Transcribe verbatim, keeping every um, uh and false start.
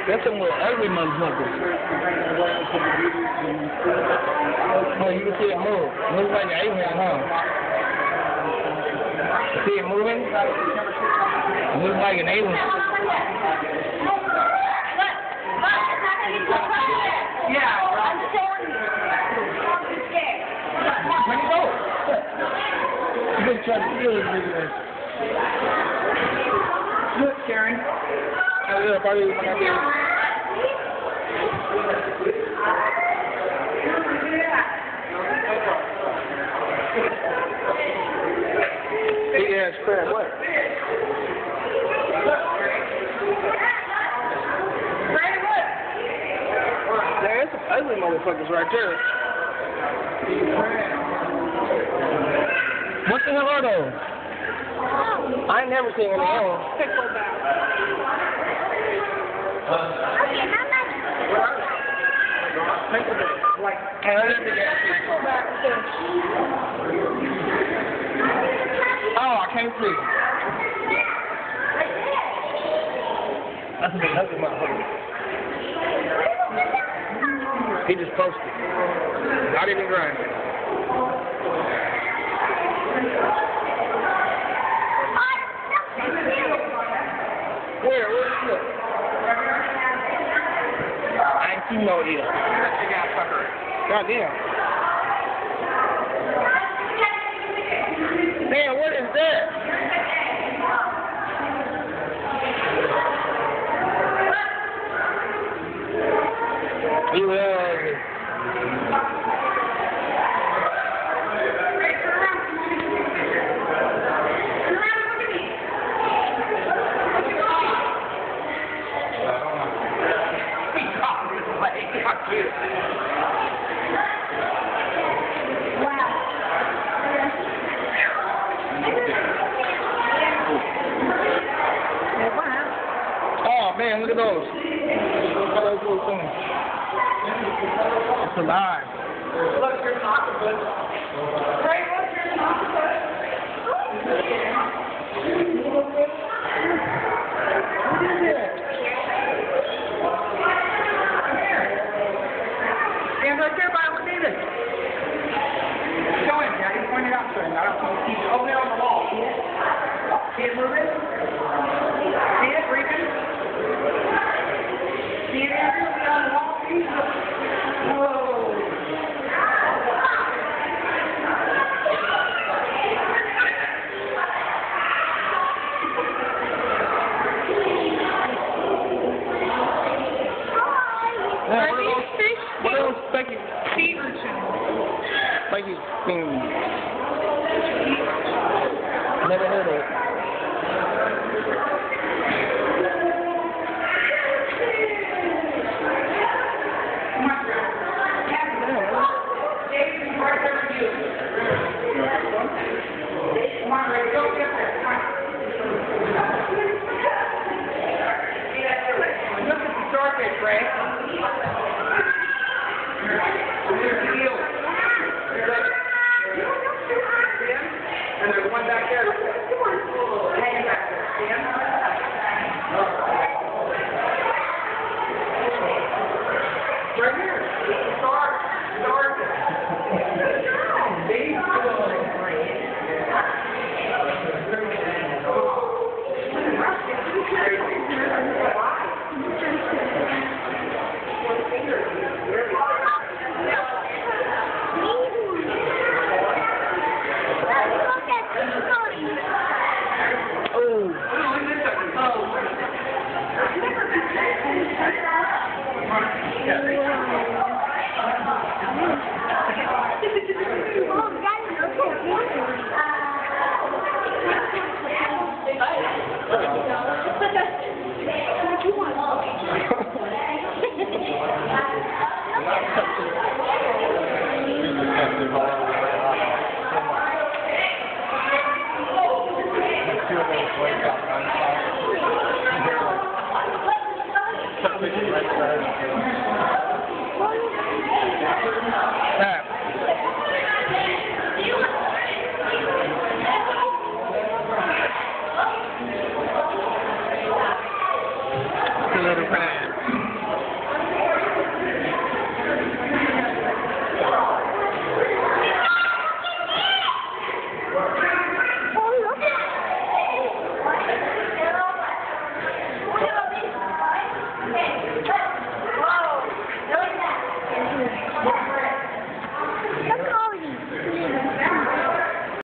That's some little ugly motherfuckers. Oh, you can see it move. It looks like an alien, huh? See it moving? It looks like an alien. Yeah. Where'd you go? You just tried to steal this video. Look, Karen. Oh, yeah, probably when I did. Big ass crab, what? There's some ugly motherfuckers right there. What the hell are those? I ain't never seen one of those. Like, oh, I can't see. That's a big ugly motherfucker. He just posted. Not even grind. Where? Where's it? I ain't seen no ear. Goddamn. Man, what is that? You uh Oh man, look at those. Look at those little things. It's alive. Look, there's an octopus. Right, look, there's an octopus. What is it? Stand right there by him, look at it. Show him, Daddy. Point it out to him. I don't know if he's over there on the wall. See it moving? See it breathing? See it, Andrew? See it on the wall? Whoa. Are these fish? What are those spiky? Sea urchins. Spiky things. Never heard of it. Come on, Ray, go get there. Come on. Look at the starfish, Ray. There's the eel. And there's one back there. Hanging back there. See him? Right here. Star. Starfish. See? Little